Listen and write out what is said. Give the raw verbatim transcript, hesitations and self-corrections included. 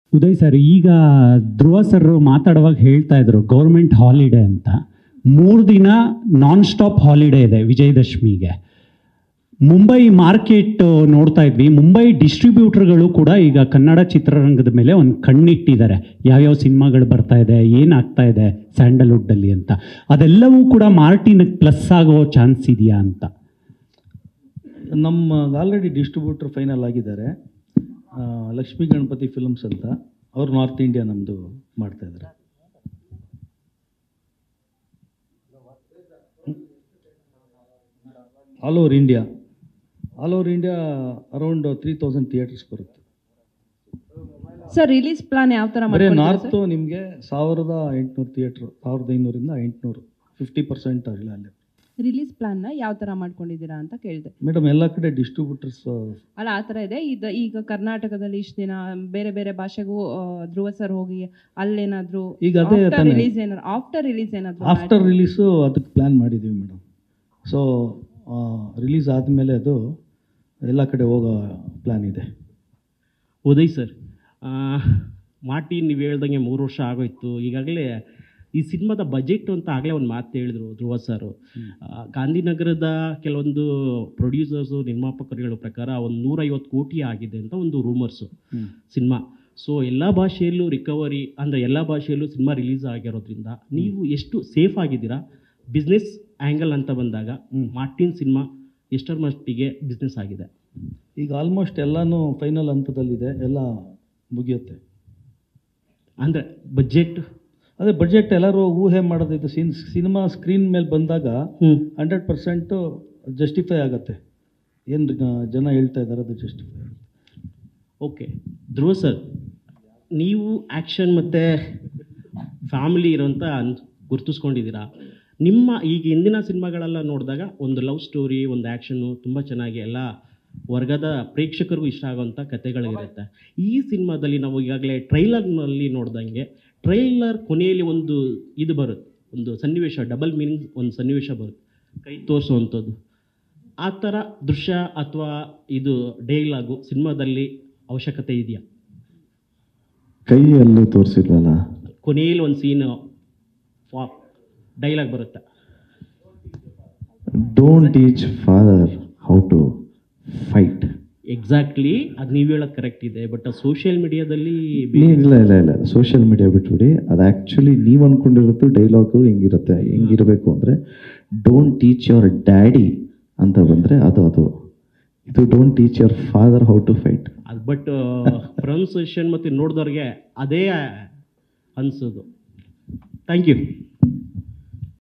Uday sir, ಈಗ ಧ್ರುವ sir ಮಾತಾಡುವಾಗ ಹೇಳ್ತಾ ಇದ್ರು ಗೌರ್ಮೆಂಟ್ ಹಾಲಿಡೇ ಅಂತ. ಮೂರು ದಿನ ನಾನ್ ಸ್ಟಾಪ್ ಹಾಲಿಡೇ ಇದೆ ವಿಜಯದಶಮಿಗೆ. ಮುಂಬೈ ಮಾರ್ಕೆಟ್ ನೋಡ್ತಾ ಇದ್ವಿ, ಮುಂಬೈ ಡಿಸ್ಟ್ರಿಬ್ಯೂಟರ್ಗಳು ಕೂಡ ಈಗ ಕನ್ನಡ ಚಿತ್ರರಂಗದ ಮೇಲೆ ಒಂದು ಕಣ್ಣಿಟ್ಟಿದ್ದಾರೆ, ಯಾವ್ಯಾವ ಸಿನಿಮಾಗಳು ಬರ್ತಾ ಇದೆ, ಏನಾಗ್ತಾ ಇದೆ ಸ್ಯಾಂಡಲ್ವುಡ್ಡಲ್ಲಿ ಅಂತ. ಅದೆಲ್ಲವೂ ಕೂಡ ಮಾರ್ಟಿನ್ಗೆ ಪ್ಲಸ್ ಆಗೋ ಚಾನ್ಸ್ ಇದೆಯಾ ಅಂತ. ನಮ್ಮ ಆಲ್ರೆಡಿ ಡಿಸ್ಟ್ರಿಬ್ಯೂಟರ್ ಫೈನಲ್ ಆಗಿದ್ದಾರೆ, ಲಕ್ಷ್ಮೀ ಗಣಪತಿ ಫಿಲ್ಮ್ಸ್ ಅಂತ. ಅವರು ನಾರ್ತ್ ಇಂಡಿಯಾ ನಮ್ಮದು ಮಾಡ್ತಾಯಿದ್ದಾರೆ. All over India all over India around three thousand theatres ಬರುತ್ತೆ ಸರ್. ರಿಲೀಸ್ ಪ್ಲಾನ್ ಯಾವ ಥರ ಬರೀ ನಾರ್ತು ನಿಮಗೆ ಸಾವಿರದ ಎಂಟುನೂರು ಥಿಯೇಟ್ರು, ಸಾವಿರದ ಐನೂರಿಂದ ಎಂಟುನೂರು, ಫಿಫ್ಟಿ ಪರ್ಸೆಂಟ್ ಅಲ್ಲೇ. ರಿಲೀಸ್ ಪ್ಲಾನ್ನ ಯಾವ ಥರ ಮಾಡ್ಕೊಂಡಿದ್ದೀರಾ ಅಂತ ಕೇಳಿದೆ ಮೇಡಮ್. ಎಲ್ಲ ಕಡೆ ಡಿಸ್ಟ್ರಿಬ್ಯೂಟರ್ಸ್ ಅಲ್ಲ ಆ ಥರ ಇದೆ. ಇದು ಈಗ ಕರ್ನಾಟಕದಲ್ಲಿ ಇಷ್ಟು ದಿನ ಬೇರೆ ಬೇರೆ ಭಾಷೆಗೂ ಧ್ರುವ ಸರ್ ಹೋಗಿ ಅಲ್ಲೇನಾದರೂ ಈಗ ಅದೇ ರಿಲೀಸ್ ಏನಾದ್ರು ಆಫ್ಟರ್ ರಿಲೀಸ್ ಏನಾದರೂ ಆಫ್ಟರ್ ರಿಲೀಸು ಅದಕ್ಕೆ ಪ್ಲ್ಯಾನ್ ಮಾಡಿದ್ದೀವಿ ಮೇಡಮ್. ಸೊ ರಿಲೀಸ್ ಆದಮೇಲೆ ಅದು ಎಲ್ಲ ಕಡೆ ಹೋಗೋ ಪ್ಲ್ಯಾನ್ ಇದೆ. ಉದಯ್ ಸರ್, ಮಾರ್ಟಿನ್ ನೀವು ಹೇಳ್ದಂಗೆ ಮೂರು ವರ್ಷ ಆಗೋಯ್ತು. ಈಗಾಗಲೇ ಈ ಸಿನಿಮಾದ ಬಜೆಟ್ ಅಂತ ಆಗಲೇ ಒಂದು ಮಾತು ಹೇಳಿದ್ರು ಧ್ರುವ ಸರ್. ಗಾಂಧಿನಗರದ ಕೆಲವೊಂದು ಪ್ರೊಡ್ಯೂಸರ್ಸು ನಿರ್ಮಾಪಕರು ಹೇಳೋ ಪ್ರಕಾರ ಒಂದು ನೂರೈವತ್ತು ಕೋಟಿ ಆಗಿದೆ ಅಂತ ಒಂದು ರೂಮರ್ಸು ಸಿನಿಮಾ. ಸೊ ಎಲ್ಲ ಭಾಷೆಯಲ್ಲೂ ರಿಕವರಿ ಅಂದರೆ ಎಲ್ಲ ಭಾಷೆಯಲ್ಲೂ ಸಿನಿಮಾ ರಿಲೀಸ್ ಆಗಿರೋದ್ರಿಂದ ನೀವು ಎಷ್ಟು ಸೇಫ್ ಆಗಿದ್ದೀರಾ ಬಿಸ್ನೆಸ್ ಆ್ಯಂಗಲ್ ಅಂತ ಬಂದಾಗ? ಮಾರ್ಟಿನ್ ಸಿನಿಮಾ ಎಷ್ಟರ ಮಟ್ಟಿಗೆ ಬಿಸ್ನೆಸ್ ಆಗಿದೆ? ಈಗ ಆಲ್ಮೋಸ್ಟ್ ಎಲ್ಲನೂ ಫೈನಲ್ ಹಂತದಲ್ಲಿದೆ, ಎಲ್ಲ ಮುಗಿಯುತ್ತೆ. ಅಂದರೆ ಬಜೆಟ್ ಅದೇ ಬಜೆಟ್ ಎಲ್ಲರೂ ಊಹೆ ಮಾಡೋದು. ಇದು ಸಿನ್ ಸಿನಿಮಾ ಸ್ಕ್ರೀನ್ ಮೇಲೆ ಬಂದಾಗ ಹಂಡ್ರೆಡ್ ಪರ್ಸೆಂಟು ಜಸ್ಟಿಫೈ ಆಗುತ್ತೆ. ಏನು ಜನ ಹೇಳ್ತಾ ಇದ್ದಾರೆ ಅದು ಜಸ್ಟಿಫೈ ಆಗುತ್ತೆ. ಓಕೆ ಧ್ರುವ ಸರ್, ನೀವು ಆ್ಯಕ್ಷನ್ ಮತ್ತು ಫ್ಯಾಮಿಲಿ ಇರೋಂಥ ಗುರುತಿಸ್ಕೊಂಡಿದ್ದೀರಾ. ನಿಮ್ಮ ಈಗ ಹಿಂದಿನ ಸಿನಿಮಾಗಳೆಲ್ಲ ನೋಡಿದಾಗ ಒಂದು ಲವ್ ಸ್ಟೋರಿ, ಒಂದು ಆ್ಯಕ್ಷನ್ನು ತುಂಬ ಚೆನ್ನಾಗಿ ಎಲ್ಲ ವರ್ಗದ ಪ್ರೇಕ್ಷಕರಿಗೂ ಇಷ್ಟ ಆಗೋವಂಥ ಕಥೆಗಳಿರುತ್ತೆ. ಈ ಸಿನಿಮಾದಲ್ಲಿ ನಾವು ಈಗಾಗಲೇ ಟ್ರೈಲರ್ನಲ್ಲಿ ನೋಡ್ದಂಗೆ ಟ್ರೈಲರ್ ಕೊನೆಯಲ್ಲಿ ಒಂದು ಇದು ಬರುತ್ತೆ, ಒಂದು ಸನ್ನಿವೇಶ, ಡಬಲ್ ಮೀನಿಂಗ್ ಒಂದು ಸನ್ನಿವೇಶ ಬರುತ್ತೆ, ಕೈ ತೋರಿಸುವಂಥದ್ದು. ಆ ಥರ ದೃಶ್ಯ ಅಥವಾ ಇದು ಡೈಲಾಗು ಸಿನಿಮಾದಲ್ಲಿ ಅವಶ್ಯಕತೆ ಇದೆಯಾ? ಕೈಯಲ್ಲೂ ತೋರಿಸಿಲ್ವಲ್ಲ, ಕೊನೆಯಲ್ಲಿ ಒಂದು ಸೀನು ಡೈಲಾಗ್ ಬರುತ್ತೆ. Don't teach father how to fight. Exactly, ಅದು ನೀವು ಹೇಳೋದು ಕರೆಕ್ಟ್ ಇದೆ. ಬಟ್ ಸೋಷಿಯಲ್ ಮೀಡಿಯಾದಲ್ಲಿ ಇಲ್ಲ ಇಲ್ಲ ಇಲ್ಲ ಸೋಷಿಯಲ್ ಮೀಡಿಯಾ ಬಿಟ್ಬಿಡಿ. ಅದು ಆ್ಯಕ್ಚುಲಿ ನೀವು ಅಂದ್ಕೊಂಡಿರೋದು ಡೈಲಾಗು ಹೆಂಗಿರುತ್ತೆ, ಹೆಂಗಿರಬೇಕು ಅಂದರೆ ಡೋಂಟ್ ಟೀಚ್ ಯುವರ್ ಡ್ಯಾಡಿ ಅಂತ ಬಂದರೆ ಅದು ಅದು ಇದು don't teach your father how to fight. ಅದು ಬಟ್ ಪ್ರೊನೌನ್ಸಿಯೇಷನ್ ಮತ್ತು ನೋಡಿದವ್ರಿಗೆ ಅದೇ ಅನಿಸೋದು. Thank you.